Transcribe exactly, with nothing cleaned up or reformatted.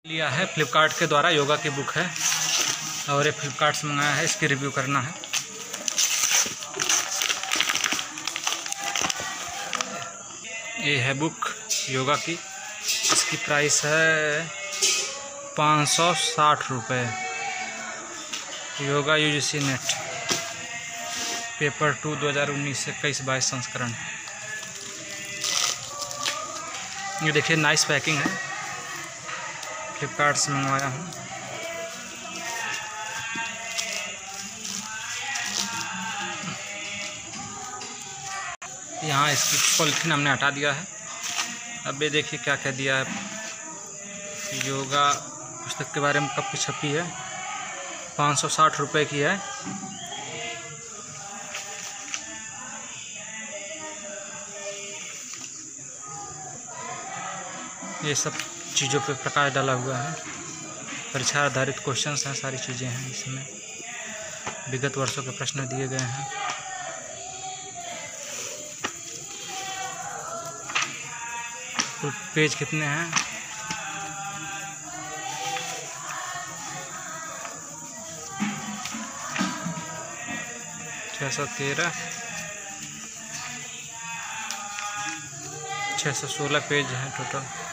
लिया है फ्लिपकार्ट के द्वारा, योगा की बुक है और ये फ्लिपकार्ट से मंगाया है, इसकी रिव्यू करना है। ये है बुक योगा की, इसकी प्राइस है पाँच सौ साठ रुपये। Yoga UGC NET paper two दो हज़ार उन्नीस से इक्कीस बाईस संस्करण। ये देखिए नाइस पैकिंग है, फ्लिपकार्ट से मंगवाया हूँ। यहाँ इसकी पॉलिथीन हमने हटा दिया है। अब ये देखिए क्या कह दिया है, योगा पुस्तक के बारे में कब की छपी है, पाँच सौ साठ रुपये की है। ये सब चीज़ों पे प्रकाश डाला हुआ है, परीक्षा आधारित क्वेश्चंस हैं, सारी चीज़ें हैं इसमें, विगत वर्षों के प्रश्न दिए गए हैं। तो पेज कितने हैं, छः सौ तेरह छः सौ सोलह पेज हैं टोटल।